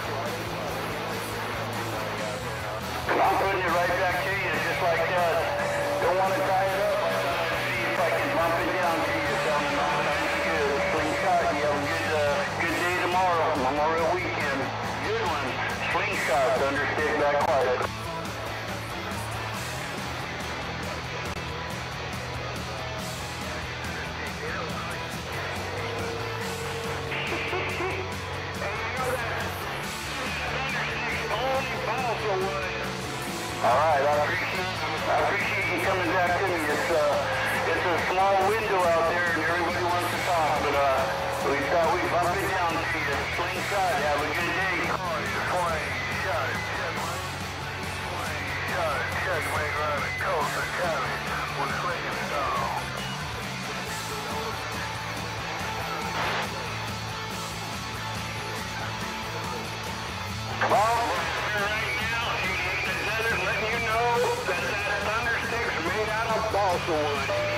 I'm putting it right back to you, just like that. Don't want to tie it up. See if I can bump it down to you. Sounds good. Slingshot, you have a good day tomorrow. Memorial weekend. Good one. Slingshot, understick back quiet. All right, I appreciate you coming back to me. It's a small window out there, and everybody wants to talk, but we thought we'd bump it down to you. Slingshot, have a good day. Check, wait around the coast of Cali with Sling Style. Well, right now, in the desert, letting you know that thunderstick's made out of balsa wood.